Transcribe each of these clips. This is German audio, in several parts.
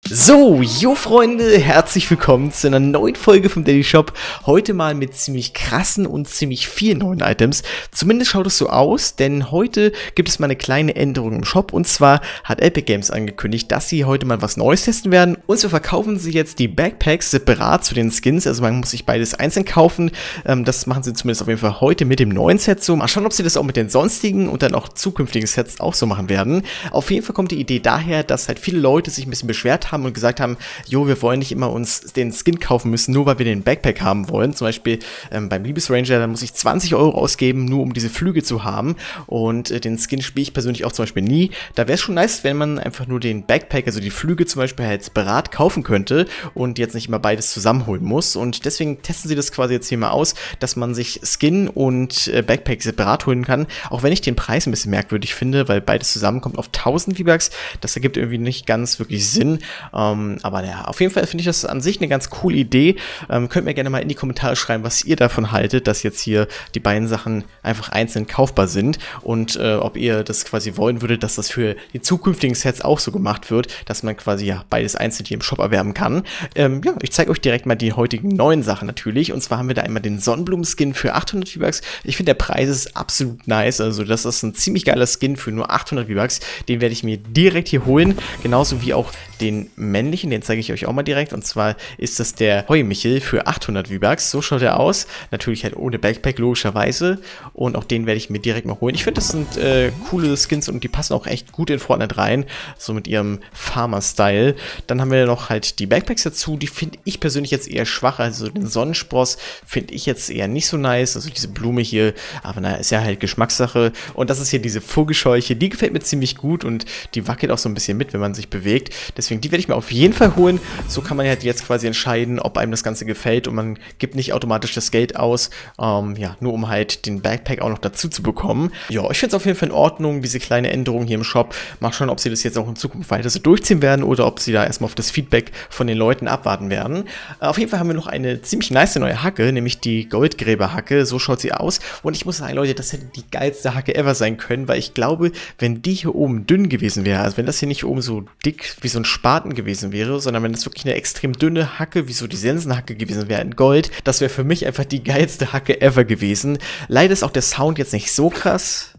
So, jo Freunde, herzlich willkommen zu einer neuen Folge vom Daily Shop. Heute mal mit ziemlich krassen und ziemlich vielen neuen Items. Zumindest schaut es so aus, denn heute gibt es mal eine kleine Änderung im Shop. Und zwar hat Epic Games angekündigt, dass sie heute mal was Neues testen werden. Und so verkaufen sie jetzt die Backpacks separat zu den Skins. Also man muss sich beides einzeln kaufen. Das machen sie zumindest auf jeden Fall heute mit dem neuen Set so. Mal schauen, ob sie das auch mit den sonstigen und dann auch zukünftigen Sets auch so machen werden. Auf jeden Fall kommt die Idee daher, dass halt viele Leute sich ein bisschen beschwert haben und gesagt haben, jo, wir wollen nicht immer uns den Skin kaufen müssen, nur weil wir den Backpack haben wollen. Zum Beispiel beim Liebesranger, da muss ich 20 € ausgeben, nur um diese Flüge zu haben. Und den Skin spiele ich persönlich auch zum Beispiel nie. Da wäre es schon nice, wenn man einfach nur den Backpack, also die Flüge zum Beispiel halt separat kaufen könnte und jetzt nicht immer beides zusammenholen muss. Und deswegen testen sie das quasi jetzt hier mal aus, dass man sich Skin und Backpack separat holen kann. Auch wenn ich den Preis ein bisschen merkwürdig finde, weil beides zusammenkommt auf 1000 V-Bucks. Das ergibt irgendwie nicht ganz wirklich Sinn. Aber ja, auf jeden Fall finde ich das an sich eine ganz coole Idee. Könnt mir gerne mal in die Kommentare schreiben, was ihr davon haltet, dass jetzt hier die beiden Sachen einfach einzeln kaufbar sind und ob ihr das quasi wollen würdet, dass das für die zukünftigen Sets auch so gemacht wird, dass man quasi ja beides einzeln hier im Shop erwerben kann. Ja, ich zeige euch direkt mal die heutigen neuen Sachen natürlich. Und zwar haben wir da einmal den Sonnenblumen-Skin für 800 V-Bucks. Ich finde, der Preis ist absolut nice. Also das ist ein ziemlich geiler Skin für nur 800 V-Bucks. Den werde ich mir direkt hier holen. Genauso wie auch den männlichen, den zeige ich euch auch mal direkt. Und zwar ist das der Heumichel für 800 V-Bucks. So schaut er aus. Natürlich halt ohne Backpack, logischerweise. Und auch den werde ich mir direkt mal holen. Ich finde, das sind coole Skins und die passen auch echt gut in Fortnite rein. So mit ihrem Farmer-Style. Dann haben wir noch halt die Backpacks dazu. Die finde ich persönlich jetzt eher schwach. Also den Sonnenspross finde ich jetzt eher nicht so nice. Also diese Blume hier. Aber naja, ist ja halt Geschmackssache. Und das ist hier diese Vogelscheuche. Die gefällt mir ziemlich gut und die wackelt auch so ein bisschen mit, wenn man sich bewegt. Deswegen, die werde ich mir auf jeden Fall holen. So kann man halt jetzt quasi entscheiden, ob einem das Ganze gefällt und man gibt nicht automatisch das Geld aus, ja, nur um halt den Backpack auch noch dazu zu bekommen. Ja, ich finde es auf jeden Fall in Ordnung, diese kleine Änderung hier im Shop. Mal schauen, ob sie das jetzt auch in Zukunft weiter so durchziehen werden oder ob sie da erstmal auf das Feedback von den Leuten abwarten werden. Auf jeden Fall haben wir noch eine ziemlich nice neue Hacke, nämlich die Goldgräberhacke. So schaut sie aus und ich muss sagen, Leute, das hätte die geilste Hacke ever sein können, weil ich glaube, wenn die hier oben dünn gewesen wäre, also wenn das hier nicht oben so dick wie so ein Spaten gewesen wäre, sondern wenn das wirklich eine extrem dünne Hacke, wie so die Sensenhacke gewesen wäre in Gold, das wäre für mich einfach die geilste Hacke ever gewesen. Leider ist auch der Sound jetzt nicht so krass.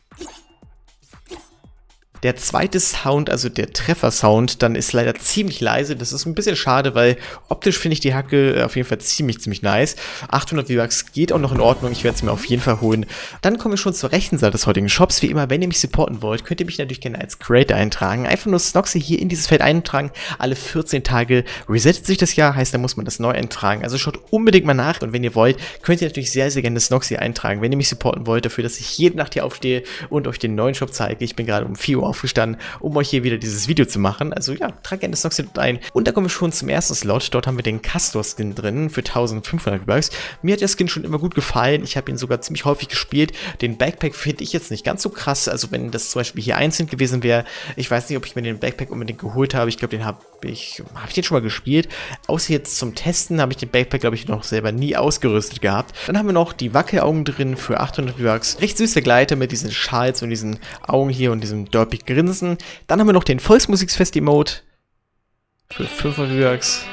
Der zweite Sound, also der Treffer-Sound, dann ist leider ziemlich leise. Das ist ein bisschen schade, weil optisch finde ich die Hacke auf jeden Fall ziemlich nice. 800 V-Bucks geht auch noch in Ordnung. Ich werde es mir auf jeden Fall holen. Dann kommen wir schon zur rechten Seite des heutigen Shops. Wie immer, wenn ihr mich supporten wollt, könnt ihr mich natürlich gerne als Creator eintragen. Einfach nur Snoxy hier in dieses Feld eintragen. Alle 14 Tage resettet sich das Jahr, heißt, da muss man das neu eintragen. Also schaut unbedingt mal nach. Und wenn ihr wollt, könnt ihr natürlich sehr gerne Snoxy eintragen. Wenn ihr mich supporten wollt, dafür, dass ich jede Nacht hier aufstehe und euch den neuen Shop zeige. Ich bin gerade um 4 Uhr aufgestanden, um euch hier wieder dieses Video zu machen. Also ja, tragt gerne das Snoxy dort ein. Und da kommen wir schon zum ersten Slot. Dort haben wir den Castor-Skin drin für 1500 V-Bucks. Mir hat der Skin schon immer gut gefallen. Ich habe ihn sogar ziemlich häufig gespielt. Den Backpack finde ich jetzt nicht ganz so krass. Also wenn das zum Beispiel hier einzeln gewesen wäre, ich weiß nicht, ob ich mir den Backpack unbedingt geholt habe. Ich glaube, den habe ich den schon mal gespielt. Außer jetzt zum Testen habe ich den Backpack, glaube ich, noch selber nie ausgerüstet gehabt. Dann haben wir noch die Wackelaugen drin für 800 V-Bucks. Recht süße Gleiter mit diesen Schals und diesen Augen hier und diesem derpy Grinsen. Dann haben wir noch den Volksmusikfest-Emote für 500 V-Bucks.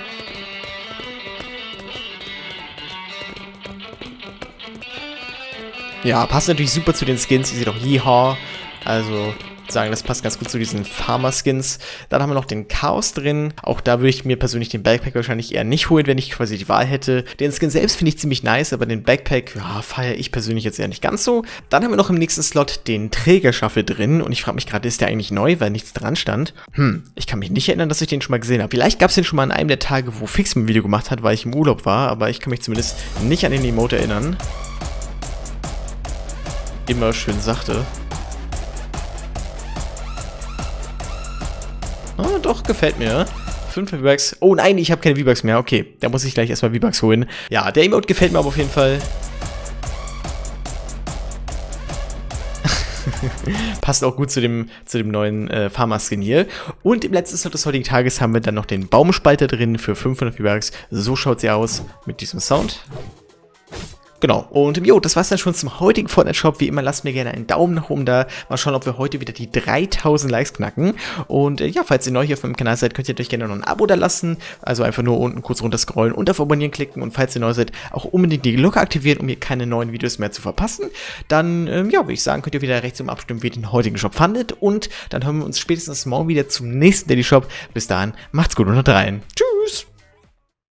Ja, passt natürlich super zu den Skins. Ihr seht auch Yeehaw. Also sagen, das passt ganz gut zu diesen Farmer-Skins. Dann haben wir noch den Chaos drin. Auch da würde ich mir persönlich den Backpack wahrscheinlich eher nicht holen, wenn ich quasi die Wahl hätte. Den Skin selbst finde ich ziemlich nice, aber den Backpack, ja, feiere ich persönlich jetzt eher nicht ganz so. Dann haben wir noch im nächsten Slot den Trägerschaffel drin. Und ich frage mich gerade, ist der eigentlich neu, weil nichts dran stand? Ich kann mich nicht erinnern, dass ich den schon mal gesehen habe. Vielleicht gab es den schon mal an einem der Tage, wo Fix ein Video gemacht hat, weil ich im Urlaub war. Aber ich kann mich zumindest nicht an den Emote erinnern. Immer schön sachte. Oh, doch, gefällt mir. 5 V-Bucks. Oh nein, ich habe keine V-Bucks mehr. Okay, da muss ich gleich erstmal V-Bucks holen. Ja, der Emote gefällt mir aber auf jeden Fall. Passt auch gut zu dem neuen Farmer-Skin hier. Und im letzten Slot des heutigen Tages haben wir dann noch den Baumspalter drin für 500 V-Bucks. So schaut sie aus mit diesem Sound. Genau, und jo, das war's dann schon zum heutigen Fortnite-Shop. Wie immer, lasst mir gerne einen Daumen nach oben da. Mal schauen, ob wir heute wieder die 3000 Likes knacken. Und ja, falls ihr neu hier auf meinem Kanal seid, könnt ihr euch gerne noch ein Abo da lassen. Also einfach nur unten kurz runter scrollen und auf Abonnieren klicken. Und falls ihr neu seid, auch unbedingt die Glocke aktivieren, um hier keine neuen Videos mehr zu verpassen. Dann, ja, würde ich sagen, könnt ihr wieder rechts abstimmen, wie ihr den heutigen Shop fandet. Und dann hören wir uns spätestens morgen wieder zum nächsten Daily Shop. Bis dahin, macht's gut und haut rein. Tschüss!